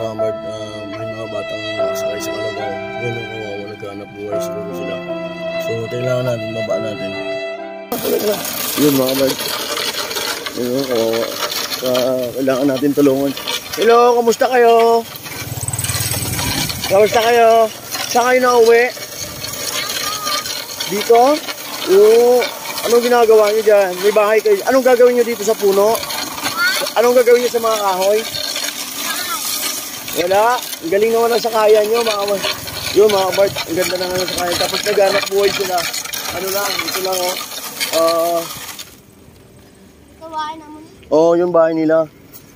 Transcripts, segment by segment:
mga Bard, may mga batang nakasakay sa kalabaw. Yun yung kawawa, nagkahanap buhay siguro sila. So, kailangan natin, mabaan natin. Yun mga Bard. Yun yung kawawa. Kailangan natin tulungan. Hello, kamusta kayo? Kamusta kayo? Saan kayo na uwi? Dito? Oo. Anong ginagawa nyo dyan? May bahay kayo. Anong gagawin nyo dito sa puno? Anong gagawin nyo sa mga kahoy? Wala. Ang galing naman ang sakayan nyo, mga Bard. Yun, mga Bard. Ang ganda naman ang sakayan. Tapos naghanap buhay sila. Ano lang, ito lang, oh. Kawain naman. Oo, yung bahay nila.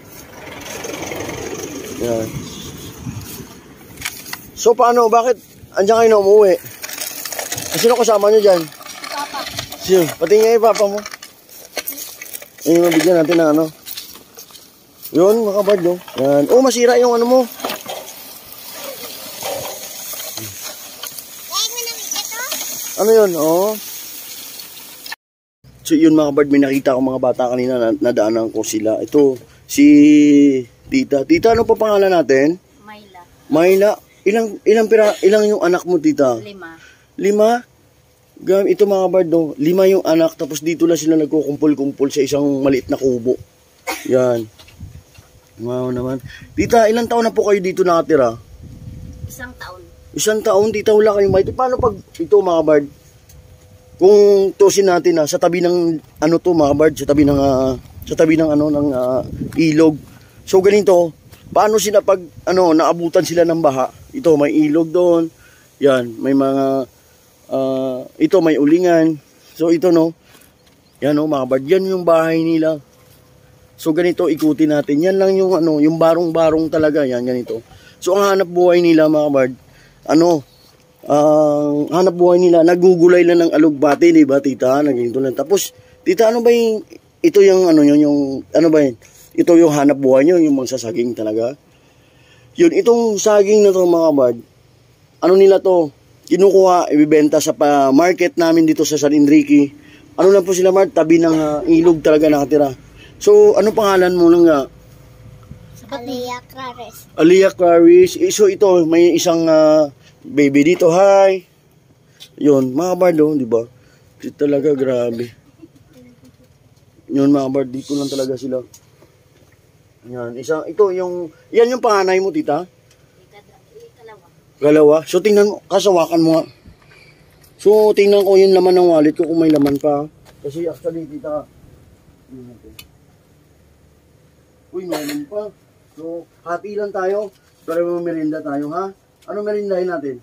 Yan. So, paano? Bakit andyan kayo na umuwi? Sino kasama nyo dyan? Papa. Sino? Pati nga yung papa mo. Ayun, mabigyan natin na ano. Yun, mga Bard, no? Yan. Oh, masira yung ano mo. Ano yun? Oh. So, yun mga Bard, may nakita ko mga bata kanina na nadaanan ko sila. Ito, si Tita. Tita, ano pa pangalan natin? Mayla. Mayla. Ilang yung anak mo, Tita? 5. 5? Ito mga Bard, no? 5 yung anak, tapos dito lang sila nagkukumpul-kumpul sa isang maliit na kubo. Yan. Wow naman. Tita, ilang taon na po kayo dito nakatira? 1 taon. 1 taon, Tita, wala kayong bahay. Paano pag ito mga Bard? Kung tusin natin sa tabi ng ano to mga Bard, sa tabi ng ano ng ilog. So ganito, paano sila pag ano naabutan sila ng baha? Ito may ilog doon. Yan, may mga ito may ulingan. So ito no. Yan no mga Bard, yan yung bahay nila. So ganito ikutin natin. Yan lang yung ano, yung barong-barong talaga yan ganito. So ang hanap buhay nila mga Bard, ano hanap buhay nila, nagugulay lang ng alugbati, di ba, Tita? Naging lang. Tapos, Tita, ano ba yung, ito yung, ano yun, yung, ano ba yun? Ito yung hanap buhay nyo, yung magsasaging talaga. Yun, itong saging na to, mga Bard, ano nila to? Kinukuha, ibibenta sa market namin dito sa San Enrique. Ano lang po sila, Bard? Tabi ng ilog talaga nakatira. So, ano pangalan mo nang Aliyah Clares. Aliyah Clares. So, ito, may isang baby dito, hi. Yun, mga Bard, di ba? Ito talaga, grabe. Yun, mga Bard, dito lang talaga sila. Yan, yan yung panganay mo, Tita? Kalawa. So, tingnan mo, kasawakan mo nga. So, tingnan ko yung laman ng wallet ko kung may laman pa. Kasi, actually, Tita, uy, meron pa. So, hati lang tayo. Pero merinda tayo, ha? Ano merindahin natin?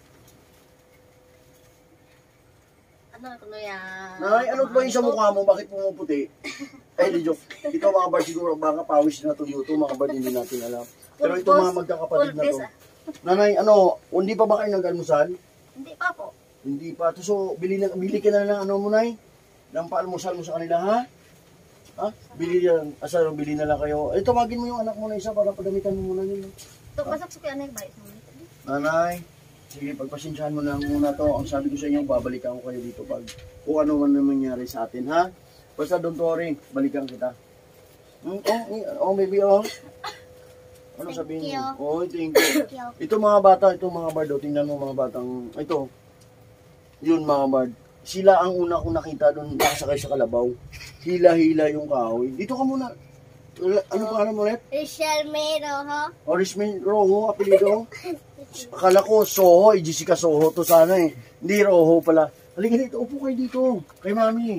Ano yan? Nay, ano ba yung sa mukha mo? Bakit pumuputi? Di joke. Ito mga Bard siguro, baka pawis na to dito. Mga Bard, hindi natin alam. Pero ito mga magkakapatid na to. Nanay, ano, hindi pa ba kayo nag-almusal? Hindi pa po. Hindi pa. So, bili ka na ng ano mo, Nay? Ng paalmusal mo sa kanila, ha? Ha? Bili na lang kayo. Tawagin mo yung anak mo na isa para padamitan mo muna nila. Ito, pasok sa kuya na yung bayit mo. Nanay, sige, pagpasensyahan mo na muna to. Ang sabi ko sa inyo, babalikan ko kayo dito pag kung ano man na mangyari sa atin, ha? Basta don't worry, balikan kita. Baby, ano sabihin mo? Thank you. Ito mga bata, ito mga Bard, tingnan mo mga batang, ito. Yun mga Bard. Sila ang una kong nakita doon nakasakay sa kalabaw. Hila-hila yung kahoy. Dito ka muna. Ano pangalan mo ulit? Rachel May Rojo. Rachel Rojo, apelido. Akala ko Soho, Jessica Soho to sana eh. Hindi Rojo pala. Halika dito, upo kayo dito. Kay Mami.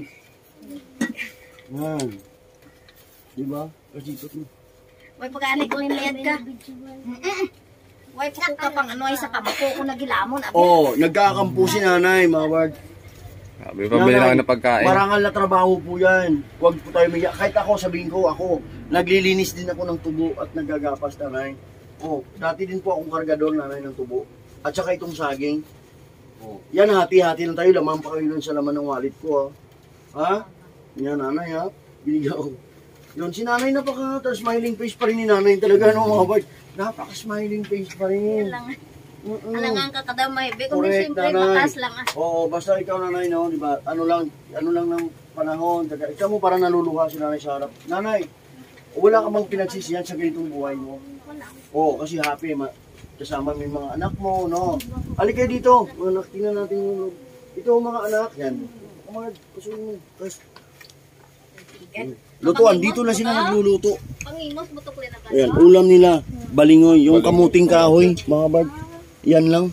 Yan. Diba? Kasi dito. May pag-aanay ko yung layad ka. May puko ka pang ano ay sa kamako ko nagilamon. Nagkakampo si nanay, mga Bard. Sabi, pabili na ng pagkain. Marangal na trabaho po yan. Huwag po tayo mahiya. Kahit ako, sabihin ko, ako, naglilinis din ako ng tubo at naggagapas, nanay. Dati din po akong kargador, nanay, ng tubo. At saka itong saging. Yan, hati-hati lang tayo. Laman pa kayo sa laman ng wallet ko, ha? Yan, nanay, ha? Binigyan ko. Yun, si nanay smiling face pa rin ni nanay talaga, no, mga Bard? Napaka-smiling face pa rin. Yan lang. Alangan ka kadamay. Kung siyempre matas lang. Basta ikaw nanay, no, di ba? Ano lang ng panahon. Ikaw mo parang naluluha si nanay sa harap. Nanay, Wala ka bang pinagsisiyan sa ganitong buhay mo? Wala. Oo, kasi happy. Kasama mo yung mga anak mo, no? Halika kayo dito. Mga anak, tingnan natin yung... Ito mga anak. Yan. Mga, pasuhin mo. Guys. Lutuan, dito na sila nagluluto. Panginos, butok na ka. Ayan, ulam nila. Balingoy, yung kamuting kahoy, mga bard. Yan lang.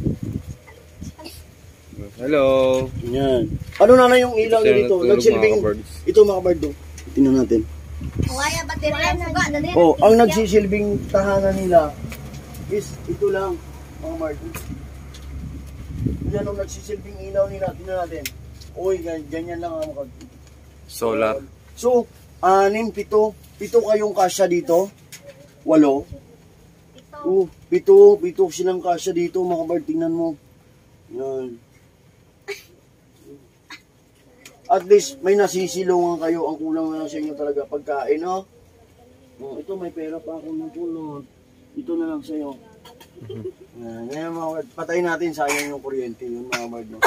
Hello. Yan. Ano na yung ilaw nyo dito? Nagsilbing... Ito mga bard, oh. Tingnan natin. Kaya baterya ang suga na din. Oh, ang nagsisilbing tahanan nila is ito lang, mga bard. Yan ang nagsisilbing ilaw nila. Tingnan natin. Uy, ganyan lang ang mga... Solar. So, 6, 7 kayong kasya dito. 8. Oh, 7 silang kasya dito, mga bard. Tingnan mo. Yan. At least, may nasisilungan kayo. Ang kulang na lang sa inyo talaga pagkain, no? Oh, ito, may pera pa ako ng pulot. Ito na lang sa'yo. Ngayon, mga bard. Patayin natin, sayang yung kuryente. Yun, mga bard, no?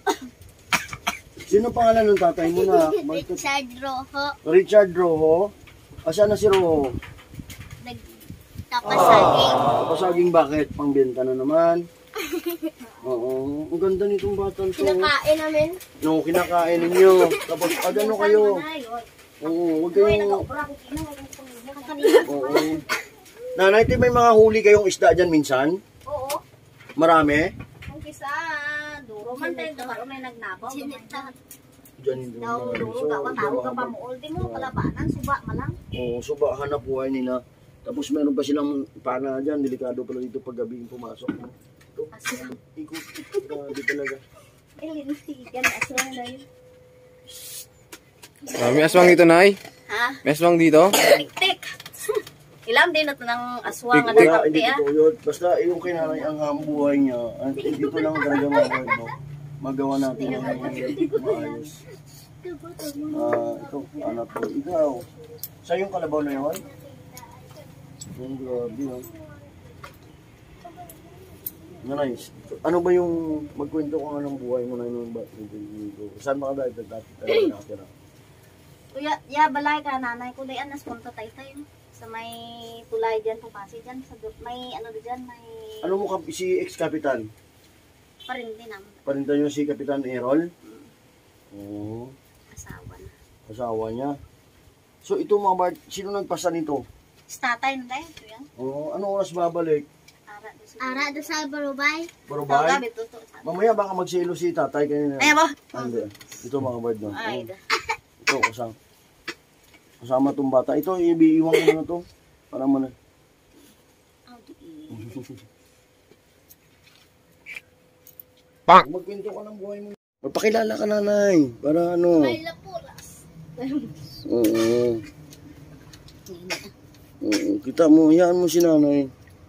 Sino pangalan ng tatay mo na? Richard Rojo. Richard Rojo? Asan na si Rojo? Nagtapasaging. Pasaging bakit? Pangbenta na naman. Oo. Ang ganda nitong batang to. Kinakain namin. No, kinakain ninyo. Tapos ano kayo? Oo, huwag kayong... Oo. Nanay, may mga huli kayong isda dyan minsan? Oo. Marami? Ang kisa, duro man tayo. Duro may nagnabaw. Dyan yung Daw, duro ka. Tawag ka pa mo. Ulti mo, kalabanan. Suba malang. Oo, suba, hanap buhay nila. Tapos meron pa silang pana dyan. Delikado pala dito pag gabi pumasok. Ito, ikot. Grabe talaga. Ilinitigan. Aswang na yun. May aswang dito, Nay? Ha? May aswang dito? Tik-tik. Ilam din na ito ng aswang. Tik-tik. Wala, hindi totoo yun. Basta yung kinanay ang buhay niya. At dito lang talaga mga no? Magawa natin ang maayos. Ito, anak ko. Ikaw, sa yung kalabaw na yun? Ang grabe yun. Nanay, ano ba yung magkwento ko nga ng buhay mo na yun? Saan mga dahil dati tayo nakatira? Kuya, ya balay ka nanay ko dayan nas punta tayo sa may tulay diyan pupasi diyan sa may ano diyan may Ano mo si ex-kapitan? parindi naman Parinta nyo si Kapitan Errol? Oo. asawa na. Asawa niya. So ito mga Bart, sino nagpasa nito? Tatay na tayo kuya. Oo, anong oras babalik? Ara do sa barubay. Barubay? Mamaya baka magsilo si tatay kanina. Ay mo. Hindi. Ito mga Bart no. Ay. Ito kasama tong bata. Ito iiwan ko na to para mo na. Magkwento ka ng buhay mo. Magpakilala ka nanay. Para ano. May lapulas. Oo. Kita mo, hayaan mo si nanay.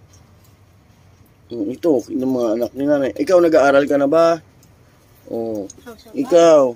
Ito, yung mga anak ni nanay. Ikaw, nag-aaral ka na ba? Oo. Ikaw.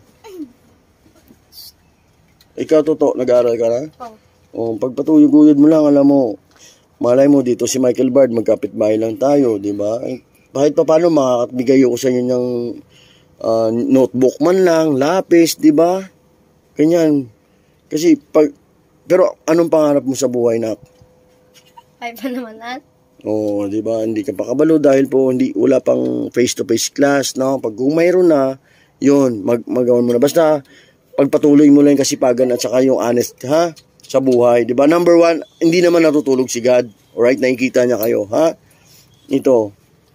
Ikaw, Toto, nag-aaral ka na? Oo. Pagpatuyog-uyod mo lang, alam mo, malay mo dito si Michael Bard, magkapit-bahay lang tayo, di ba? Kahit pa paano, makakabigay ko sa inyo ng notebook man lang, lapis, di ba? Ganyan. Kasi, pero anong pangarap mo sa buhay, nak? Ay pa naman at. Oo, di ba? Hindi ka pa kabalo dahil po wala pang face-to-face class, no? Pag kung mayroon na, yun, magawan mo na. Basta, pagpatuloy mo lang yung kasipagan at saka yung honest, ha? Sa buhay, di ba? Number 1, hindi naman natutulog si God. Alright, nakikita niya kayo, ha? Ito.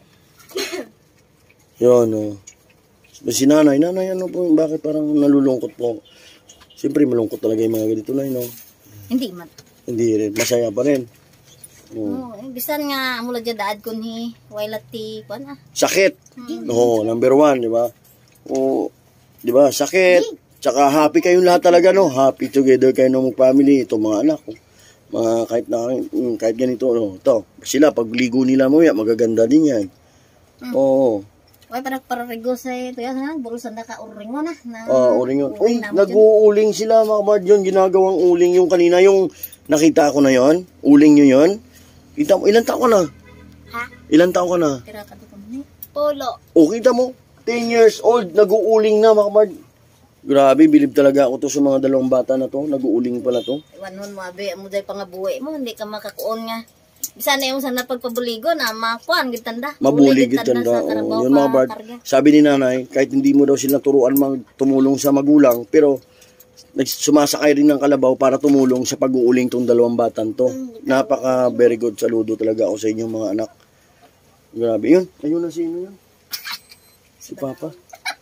Yun, oh. Si nanay, ano po, bakit parang nalulungkot po? Siyempre, malungkot talaga yung mga ganito na, no? Hindi man. Hindi rin, masaya pa rin. Oo, bisan nga mula dyan daad ko ni Wailati ko na. Sakit. Oo, number 1, di ba? O, di ba, sakit. Tsaka happy kayong lahat talaga, no? Happy together kayo ng family. Ito mga anak ko. Mga kahit ganito, no? Ito, sila, pag ligo nila mo yan, magaganda din yan. Oo. Uy, parang sa ito yan, ha? Burusan na ka uring mo na. Uring yun. Uy, nag-uuling sila, mga bard yun. Ginagawang uling yung kanina, yung nakita ko na yon. Uling nyo yun. Kita mo, ilan taon ka na? Ha? Ilan taon ka na? Tira ka dito mo. Polo. O, kita mo, 10 years old, nag-uuling na, mga bard. Grabe, bilib talaga ako to sa mga dalawang bata na to. Nag-uuling pala to. Wanon mo, abi, mo dahil pangabuhi mo, hindi ka makakuon nga. Bisa na yung sana pagpabuligo na makuan, gitanda. Mabulig gitanda. Yun mga Bard. Sabi ni nanay, kahit hindi mo daw sila turuan tumulong sa magulang, pero sumasakay rin ng kalabaw para tumulong sa pag-uuling tong dalawang batan to. Napaka very good. Saludo talaga ako sa inyong mga anak. Grabe yun. Ayun na sino yun? Si Papa.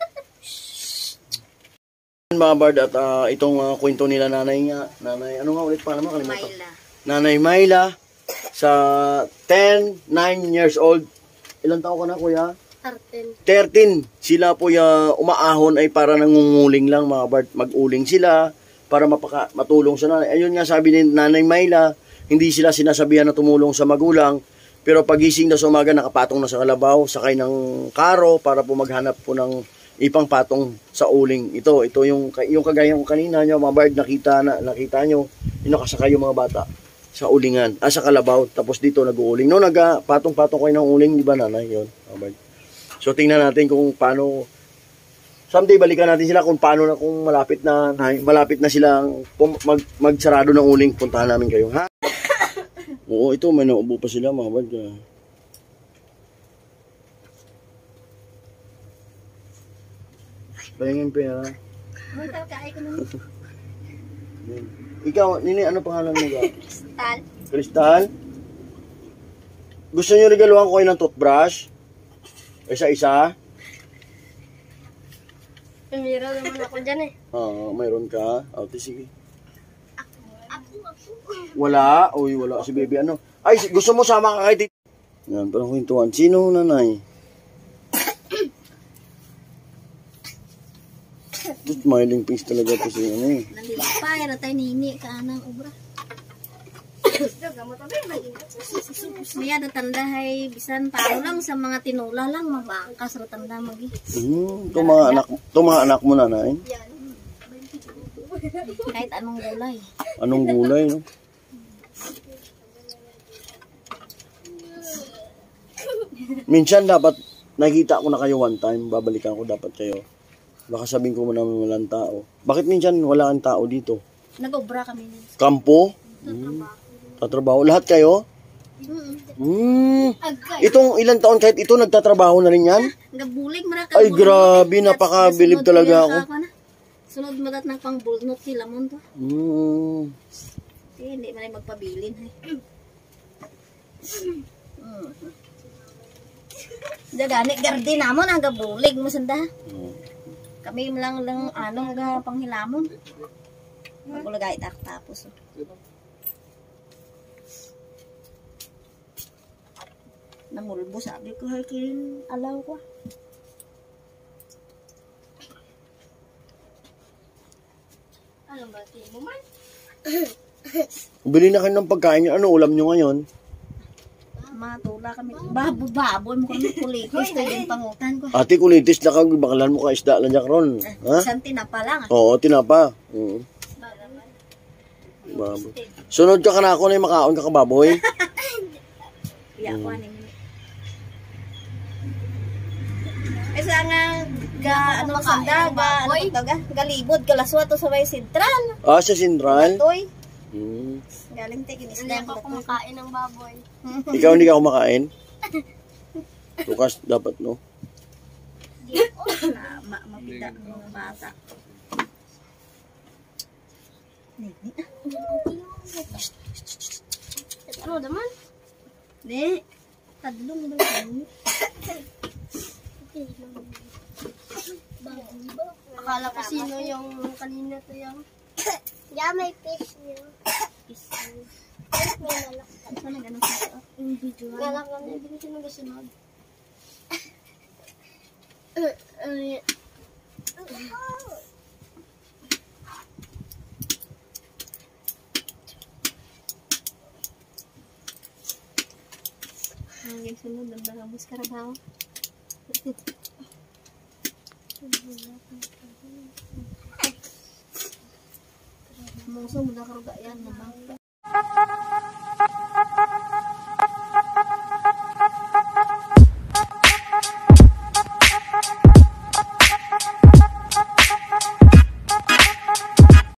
Mga Bard, at itong kwento nila nanay nga. Nanay, ano nga ulit pa naman? Kalimutan. Mayla. Nanay Mayla sa 10, 9 years old. Ilang taon ka na, kuya? 13. Sila po umaahon ay para nangunguling lang, mga Bard. Mag-uling sila para matulong sa nanay. Ayun nga sabi ni Nanay Mayla, hindi sila sinasabihan na tumulong sa magulang. Pero pagising na sa umaga, nakapatong na sa kalabaw, sakay ng karo para po maghanap po ng ipang patong sa uling. Ito yung kagaya ko kanina nyo, mga Bard, nakita nyo, yung nakasakay yung mga bata sa ulingan, sa kalabaw, tapos dito nag-uuling. No, patong-patong kayo ng uling, di ba nanay? Yun, mga Bard. So tingnan natin kung paano, someday balikan natin sila kung paano kung malapit na silang magsarado ng uling, puntahan namin kayo, ha? Oo, ito, may naubo pa sila, mga Bard. Pahingin pera. Ikaw, Nini, ano pangalan mo ga? Kristal. Kristal? Gusto nyo regaluhan ko kayo ng toothbrush? Isa-isa? Meron naman ako dyan eh. Oo, mayroon ka. Sige. Wala? Uy, wala si baby. Ano? Ay, gusto mo sama ka kay tito? Yan, parang kwentuhan. Sino nanay? Smiling face talaga po si ano eh. Nalilipay, ratay nini ka anang obra. Niya datanda hay bisan paano lang sa mga tinula lang mabangkas ratanda magi. Itong mga anak mo nanay? Kahit anong gulay. Anong gulay, no? Minsan dapat nakita ko na kayo one time, babalikan ko dapat kayo. Baka sabihin ko mo naman walang tao. Bakit minsan wala kang tao dito? Nag-obra kami nun. Kampo? Tatrabaho. Lahat kayo? Itong ilang taon kahit ito nagtatrabaho na rin yan? Gabulig maraka. Ay grabe, napakabilib talaga ako. Sunod mo dat ng pang bulnot sila mo to. Hindi man magpabilin hay. Dagani garden namon ang gabulig mo sanda. Kami lang ga panghilamon. Magulagay tapos. Namulbo sabi ko hay kin alaw ko. Ano ba mo man? Bili na kayo ng pagkain nyo. Ano ulam nyo ngayon? Matula kami. Baboy mo kami kulikis na yung pangutan ko. Ate, kulitis na kag bakalan mo ka isda lang dyan ron. Ha? Isang tinapa lang. Oo, tinapa. Baboy. Sunod ka na ako na yung makaon ka kababoy. Iya ko ani. Isa nga ano sanda galibod kalaswa to sa may sentral. Sa sentral? Toy. Galing tayo kinis Hindi ako kumakain ng baboy. Ikaw hindi ka kumakain? Bukas dapat, no? Mapita ng mga bata. Ano naman? Di. Tadlong ba yun? Akala ko sino yung kanina to yung... Yeah, may fish niyo. Fish niyo. May nalak. Sana ganun sa Yung video. Nalak lang na. Hindi ko sino gasunod. Hanggang sunod, nagdagamos karabaw. Muso mo na karuga yan.